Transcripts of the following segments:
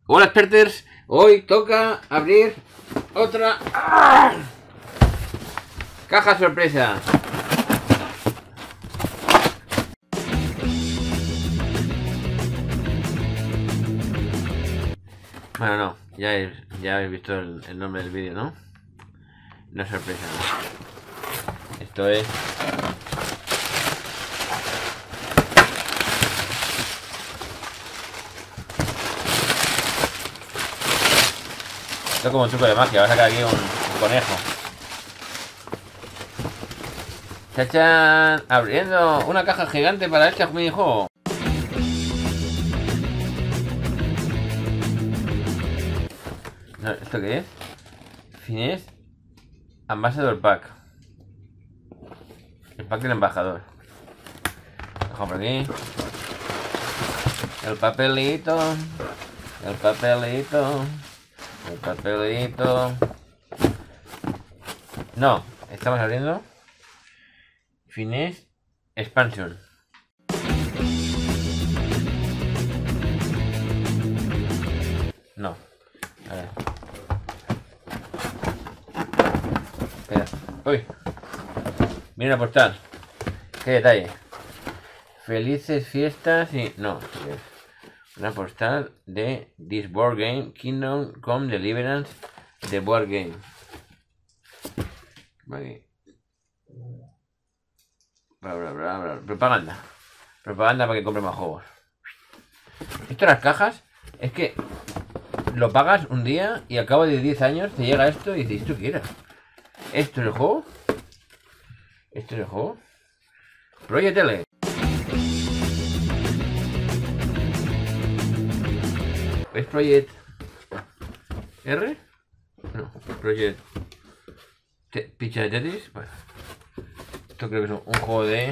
Hola experters, hoy toca abrir otra caja sorpresa. Bueno, no, ya habéis visto el nombre del vídeo, ¿no? No es sorpresa, ¿no? Esto es... Esto es como un truco de magia, va a sacar aquí un conejo. ¡Chachán! Abriendo una caja gigante para este minijuego. No, ¿esto qué es? Finés Ambassador Pack. El pack del embajador. Dejo por aquí. El papelito. El papelito. El papelito. No, estamos abriendo Finés Expansion. No. A ver. Espera. Uy. Mira la postal. Qué detalle. Felices fiestas y... No. Una postal de This Board Game Kingdom Come Deliverance de Board Game. Vale. Propaganda. Propaganda para que compre más juegos. Esto de las cajas es que lo pagas un día y al cabo de 10 años te llega esto y dices, ¿esto qué era? ¿Esto es el juego? ¿Esto es el juego? Project L. ¿Es Project R? No, Project Picha de Tetris. Bueno, esto creo que es un juego de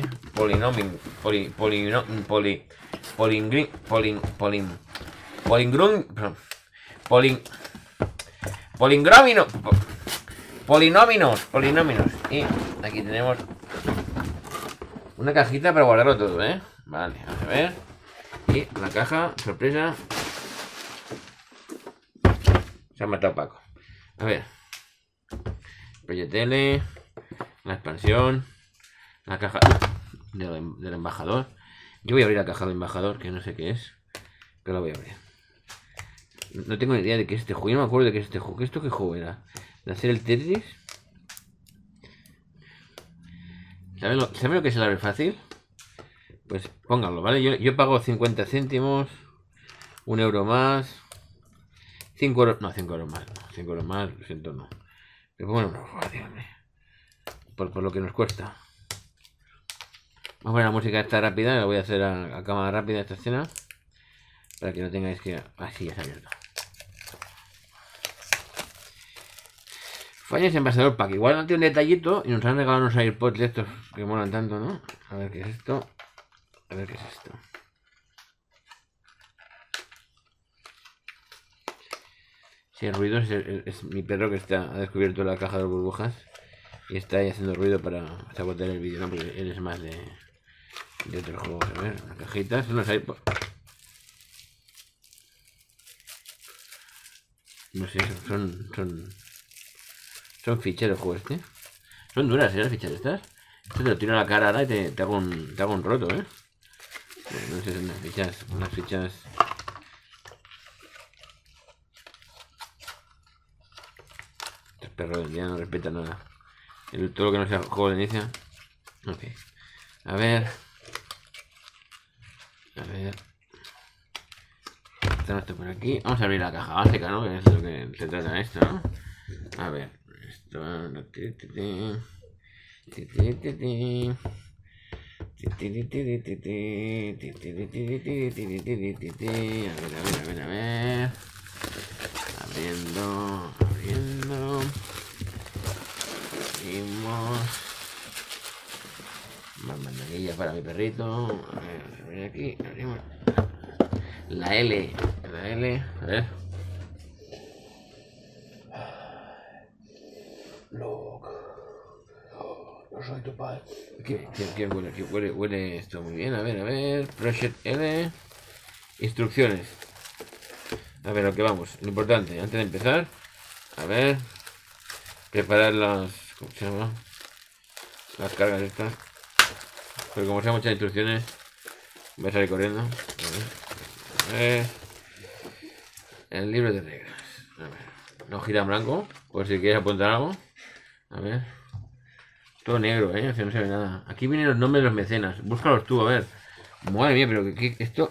polinóminos. Y aquí tenemos una cajita para guardarlo todo, ¿eh? Vale, vamos a ver. Y la caja, sorpresa. Se ha matado Paco. A ver. Project L. La expansión. La caja del embajador. Yo voy a abrir la caja del embajador, que no sé qué es. Pero la voy a abrir. No tengo ni idea de qué es este juego. Yo no me acuerdo de qué es este juego. ¿Esto qué juego era? ¿De hacer el Tetris? ¿Sabe lo que es el abre fácil? Pues pónganlo, ¿vale? Yo pago 50 céntimos. 1 euro más. 5 euros. No, 5 euros más. No, 5 euros más, lo siento, no. Pero bueno, no, dígame. Por lo que nos cuesta. Vamos a ver la música esta rápida. La voy a hacer a cámara rápida esta escena. Para que no tengáis que... Así ya se ha abierto. Fallas Embajador Pack. Igual no tiene un detallito y nos han regalado unos AirPods de estos que molan tanto, ¿no? A ver qué es esto. A ver qué es esto. Si el ruido es mi perro que ha descubierto la caja de burbujas y está ahí haciendo ruido para sabotear el vídeo, ¿no? Porque él es más de otros juegos. A ver, las cajitas, son los AirPods. No sé, son ficheros juegos este. Son duras, ¿eh? Las fichas estas. Esto te lo tiro a la cara ahora y te hago un roto, ¿eh? No sé, son unas fichas. Estos perros ya no respetan nada. Todo lo que no sea juego de inicio. Ok. A ver. Está esto por aquí. Vamos a abrir la caja básica, ¿no? Que es lo que se trata de esto, ¿no? A ver. Esto. A ver. Abriendo. Abrimos. Más mandarilla para mi perrito. A ver aquí. Abrimos. La L. A ver. Look. No soy tu padre. ¿Qué huele? Huele esto muy bien. A ver. Project L. Instrucciones. A ver, lo que vamos. Lo importante, antes de empezar. A ver. Preparar las... ¿Cómo se llama? Las cargas estas. Pero como sean muchas instrucciones, voy a salir corriendo. A ver. El libro de reglas. A ver. No gira en blanco. Por si quieres apuntar algo. A ver. Todo negro, o sea, no se ve nada. Aquí vienen los nombres de los mecenas. Búscalos tú, a ver. Madre mía, pero que esto...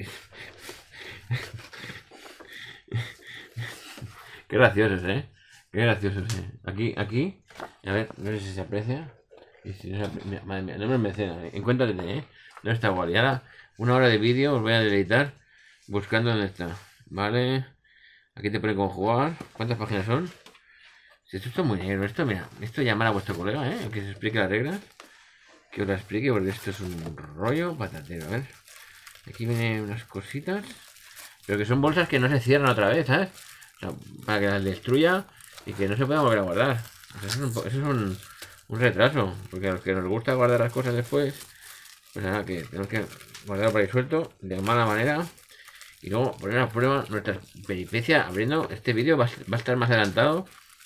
Qué graciosos, Qué graciosos, Aquí. A ver, no sé si se aprecia. Y si no se aprecia, madre mía, nombres mecenas. Encuéntrate, No está igual. Y ahora, una hora de vídeo os voy a deleitar buscando dónde está. Vale. Aquí te pone cómo jugar. ¿Cuántas páginas son? Si esto está muy negro, mira, esto llamar a vuestro colega, que se explique las reglas. Que os la explique, porque esto es un rollo patatero, a ver. Aquí vienen unas cositas. Pero que son bolsas que no se cierran otra vez, ¿sabes? O sea, para que las destruya y que no se puedan volver a guardar. O sea, eso es un retraso. Porque a los que nos gusta guardar las cosas después, pues nada, que tenemos que guardarlo por ahí suelto, de mala manera. Y luego poner a prueba nuestra peripecia abriendo este vídeo. Va a estar más adelantado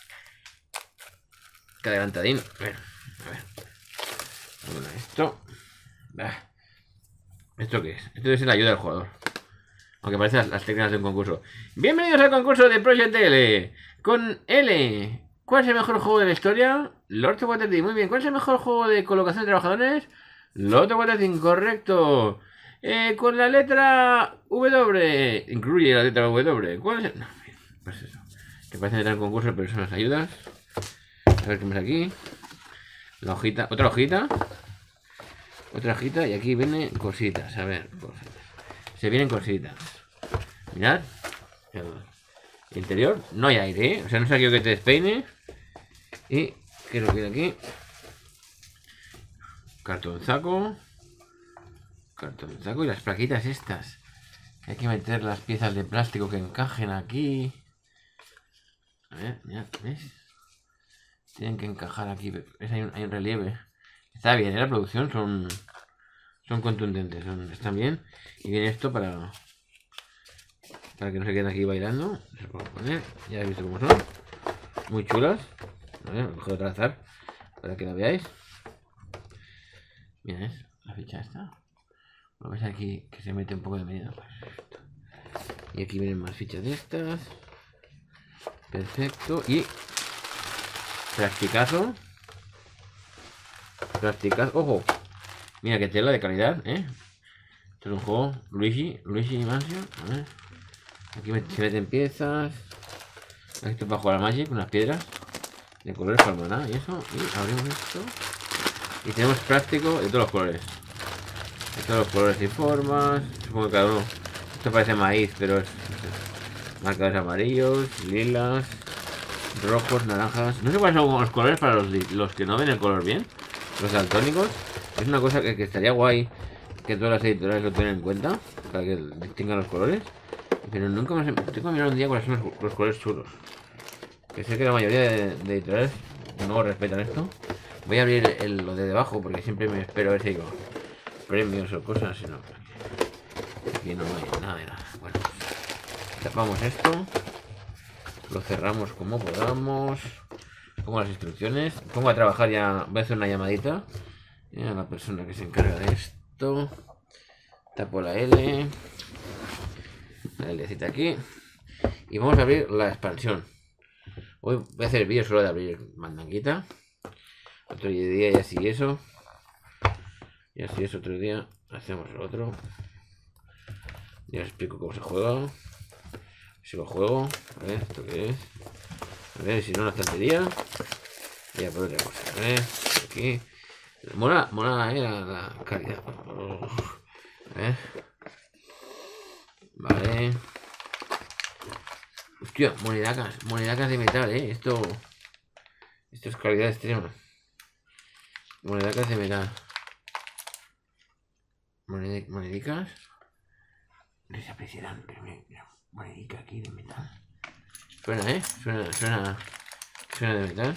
que adelantadín. A ver. Bueno, esto. ¿Esto qué es? Esto es la ayuda del jugador. Aunque parece las técnicas de un concurso. Bienvenidos al concurso de Project L. Con L. ¿Cuál es el mejor juego de la historia? Lord of Waterdeep. Muy bien. ¿Cuál es el mejor juego de colocación de trabajadores? Lord of Waterdeep. Incorrecto. Con la letra W. Incluye la letra W. ¿Cuál es el...? No, pues eso. Que parece que está el concurso, pero son las ayudas. A ver qué más aquí. La hojita. Otra hojita. Otra hojita. Y aquí vienen cositas. A ver. Cosas. Se vienen cositas. Mirad. El interior. No hay aire, O sea, no sé aquello que te despeine. Y. ¿Qué es lo que hay aquí? Cartonzaco. Cartonzaco y las plaquitas estas. Hay que meter las piezas de plástico que encajen aquí. A ver, mirad, ¿ves? Tienen que encajar aquí. ¿Ves? Hay un relieve. Está bien, la producción son contundentes, están bien. Y viene esto para que no se queden aquí bailando. Se puede poner. Ya habéis visto cómo son. Muy chulas. A ver, cojo otra azar para que la veáis. Mira, la ficha esta. Lo ves aquí que se mete un poco de medida. Y aquí vienen más fichas de estas. Perfecto. Y plasticazo. Ojo. Mira que tela de calidad, Esto es un juego Luigi Mansion. A ver. Aquí se meten piezas. Esto es para jugar a Magic, unas piedras de colores para maná y eso. Y abrimos esto. Y tenemos plástico de todos los colores. De todos los colores y formas. Supongo que cada uno. Esto parece maíz, pero es. No sé, marcadores amarillos, lilas, rojos, naranjas. No sé cuáles son los colores para los que no ven el color bien. Los daltónicos. Es una cosa que estaría guay que todas las editoriales lo tengan en cuenta para que distingan los colores. Pero nunca me tengo que mirar un día cuáles son los colores chulos. Que sé que la mayoría de editoriales no respetan esto. Voy a abrir lo de debajo porque siempre me espero a ver si digo premios o cosas. Sino aquí no hay nada de nada. Bueno, tapamos esto. Lo cerramos como podamos. Pongo las instrucciones. Pongo a trabajar ya. Voy a hacer una llamadita a la persona que se encarga de esto. Tapo la L. La Lcita aquí. Y vamos a abrir la expansión. Hoy voy a hacer el vídeo solo de abrir mandanguita. Otro día y así eso. Y así es otro día. Hacemos el otro. Ya os explico cómo se juega. Si lo juego. A ver, ¿esto qué es? A ver, si no, una estantería. Y a por otra cosa. A ver, aquí. Mola la calidad. A ver. Vale. Hostia, monedacas de metal, Esto es calidad extrema. Monedacas de metal. Monedicas. Desaparecerán, pero mira, monedica aquí de metal. Suena, suena de metal.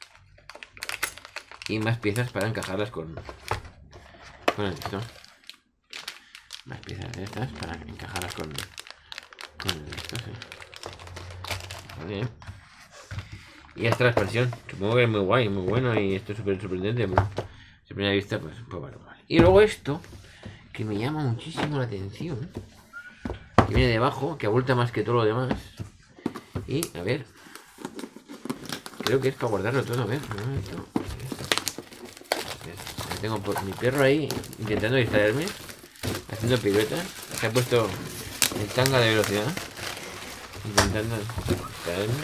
Y más piezas para encajarlas con esto. Más piezas de estas para encajarlas con Esto sí. Vale. Y esta es la expansión. Supongo que es muy guay, muy bueno y esto es súper sorprendente. Pero a primera vista, pues vale. Y luego esto, que me llama muchísimo la atención. Que viene debajo, que abulta más que todo lo demás. Y, a ver. Creo que es para guardarlo todo, a ver. Un momento. Tengo mi perro ahí intentando distraerme, haciendo piruetas. Se ha puesto en tanga de velocidad, intentando distraerme.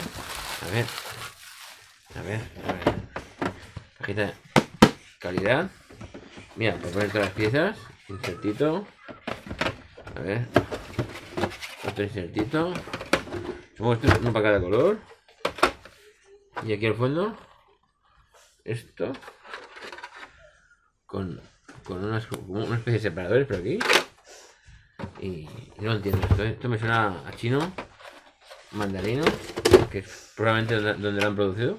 A ver. Cajita de calidad. Mira, para poner todas las piezas. Insertito. A ver. Otro insertito. Supongo que esto es uno para cada color. Y aquí al fondo. Esto. Con una especie de separadores por aquí. Y no entiendo esto. Esto me suena a chino, mandarino, que es probablemente donde lo han producido.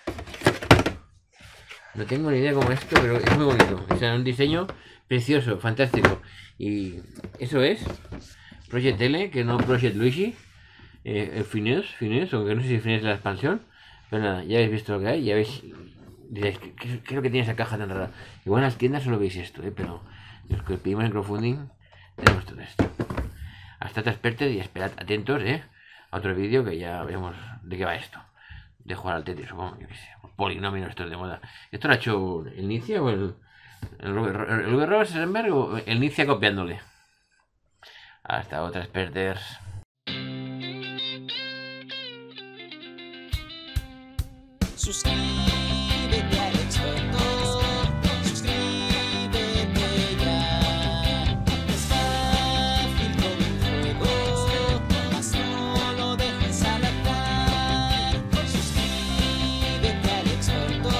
No tengo ni idea cómo es esto, pero es muy bonito. O sea, un diseño precioso, fantástico. Y eso es Project L, que no Project Luigi. Phineas, aunque no sé si Phineas es la expansión. Pero nada, ya habéis visto lo que hay, ya veis. Diréis, ¿qué es lo que tiene esa caja tan rara? Igual en las tiendas solo veis esto, pero los que pedimos en crowdfunding tenemos todo esto. Hasta otra expertos y esperad atentos a otro vídeo que ya veremos de qué va esto. De jugar al Tetris, supongo, yo qué sé. Polinomio estos de moda. ¿Esto lo ha hecho el Nicia o el Robert Rosenberg o el Nicia copiándole? Hasta otra expertos. Suscríbete al experto, suscríbete ya. Es fácil como un juego, mas no lo dejes al azar. Suscríbete al experto,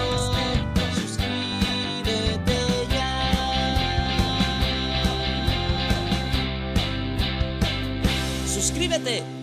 suscríbete ya. Suscríbete.